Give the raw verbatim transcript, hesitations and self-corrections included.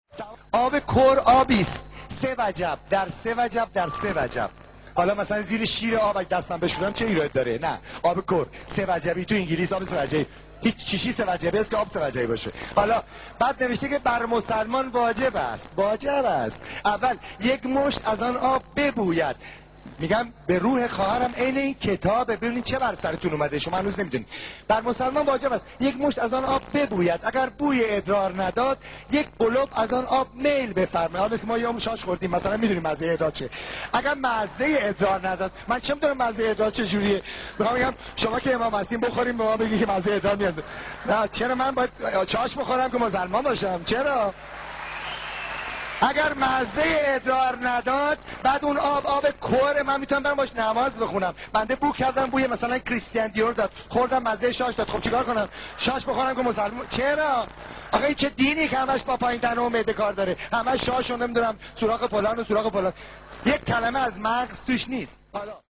آب کر آبی است سه وجب در سه وجب در سه وجب. حالا مثلا زیر شیر آب اگه دستم بشورم چه ایراد داره؟ نه، آب کر سه وجبی تو انگلیس آب سه وجبی، هیچ چیشی سه وجبی است که آب سه وجبی باشه. حالا بعد نوشته که بر مسلمان واجب است، واجب است اول یک مشت از آن آب ببوید. میگم به روح خواهرم عین این کتابه، ببینید چه بر سرتون اومده، شما هنوز نمیدونید. بر مسلمان واجب است یک مشت از آن آب ببوید، اگر بوی ادرار نداد یک قلوب از آن آب میل بفرمایید. حالا ما یه شاش خوردیم مثلا میدونیم مزه ادرار چه. اگر مزه ادرار نداد، من چه میدونم مزه ادرار چه جوریه؟ میخوام بگم شما که امام هستین بخوریم به ما بگید که مزه ادرار میاد. نه، چرا من باید چاش بخورم که مسلمان باشم؟ چرا؟ اگر مزه ادرار نداد، بعد اون آب آب کره، من میتونم برم باش نماز بخونم. بنده بو کردم بوی مثلا کریستیان دیور داد، خوردم مزه شاش داد، خب چیکار کنم؟ شاش بخورم که مسلمان؟ چرا؟ آخه این چه دینی که همش با پایین تنه و معده کار داره، همش شاش و نمیدونم سوراخ فلان و سوراخ فلان، یک کلمه از مغز توش نیست. حالا